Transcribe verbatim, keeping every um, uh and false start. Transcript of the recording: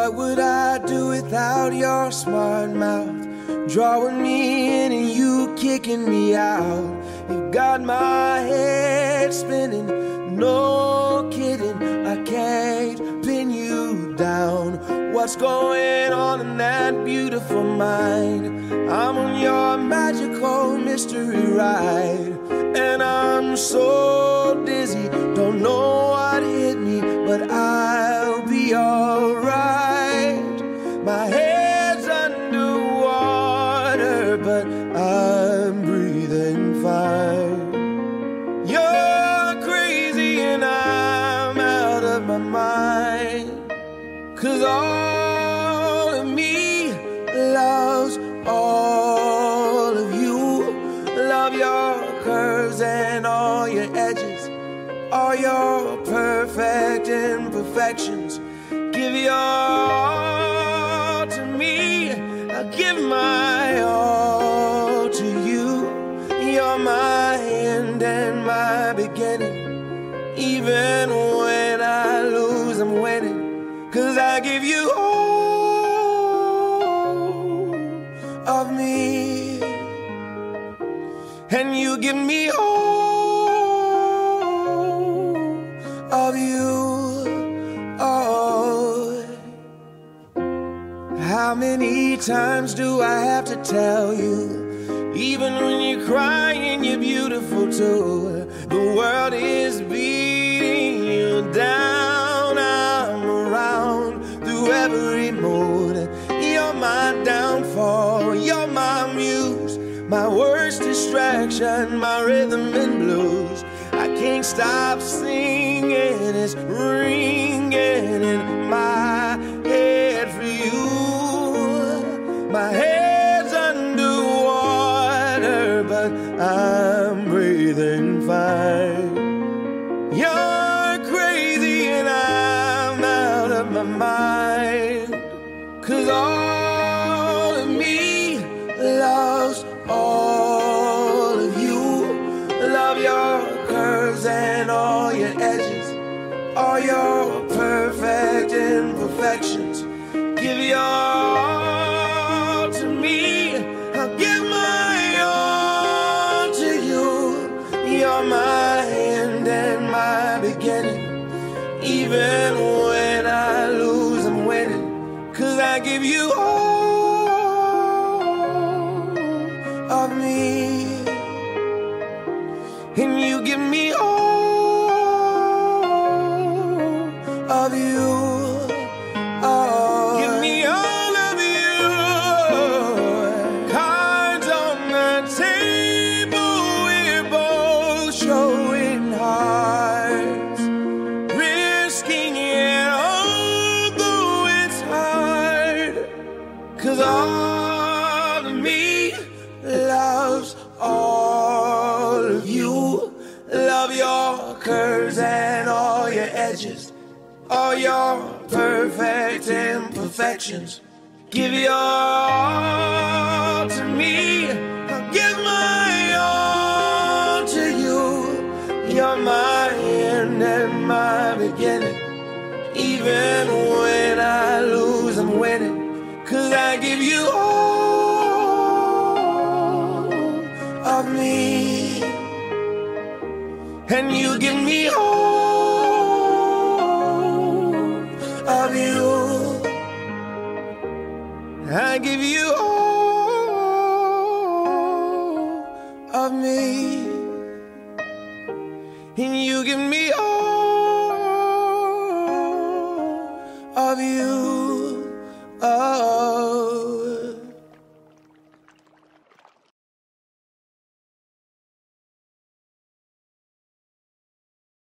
What would I do without your smart mouth? Drawing me in and you kicking me out. You got my head spinning, no kidding. I can't pin you down. What's going on in that beautiful mind? I'm on your magical mystery ride, and I'm so dizzy, don't know what hit me, but I'll be alright. My head's underwater, but I'm breathing fine. You're crazy and I'm out of my mind, 'cause all of me loves all of you. Love your curves and all your edges, all your perfect imperfections. Give your all to me, I'll give my all to you. You're my end and my beginning. Even when I lose, I'm winning, 'cause I give you all of me, and you give me all of you. Oh, how many times do I have to tell you? Even when you're crying, you're beautiful too. The world is beating you down. I'm around through every mood. You're my downfall, you're my muse, my worst distraction, my rhythm and blues. I can't stop singing, it's ringing in my head for you. My head's underwater, but I'm breathing fine. You're crazy and I'm out of my mind, 'cause all of me loves all of you. Love your curves and all your edges, all your perfect imperfections. Give your all to me, I'll give my all to you. You're my end and my beginning. Even when I lose, I'm winning, 'cause I give you all of me, and you give me all of you. Oh, give me all of you. Cards on the table, we're both showing hearts, risking it although it's hard, 'cause all of me loves all of you. Love your curves and all your edges, all your perfect imperfections. Give your all to me, I'll give my all to you. You're my end and my beginning. Even when I lose, I'm winning, 'cause I give you all of me, and you give me all of you. I give you all of me.